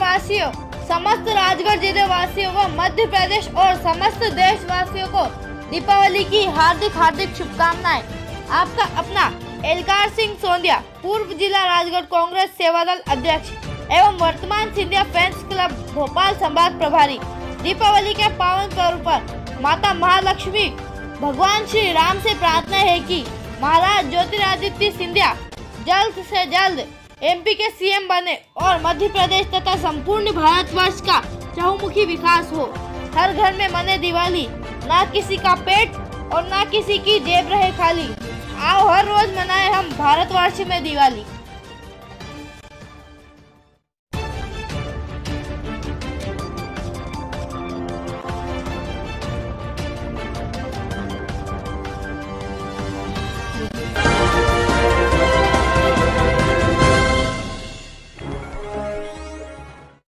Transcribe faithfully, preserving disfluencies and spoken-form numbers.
वासियों, समस्त राजगढ़ जिले वासियों व मध्य प्रदेश और समस्त देशवासियों को दीपावली की हार्दिक हार्दिक शुभकामनाएं। आपका अपना एलकार सिंह सोंदिया, पूर्व जिला राजगढ़ कांग्रेस सेवादल अध्यक्ष एवं वर्तमान सिंधिया फैंस क्लब भोपाल संभाग प्रभारी। दीपावली के पावन पर्व पर माता महालक्ष्मी भगवान श्री राम से प्रार्थना है कि महाराज ज्योतिरादित्य सिंधिया जल्द से जल्द एमपी के सीएम बने और मध्य प्रदेश तथा संपूर्ण भारतवर्ष का चहुमुखी विकास हो। हर घर में मने दिवाली, ना किसी का पेट और ना किसी की जेब रहे खाली। आओ हर रोज मनाए हम भारतवर्ष में दिवाली।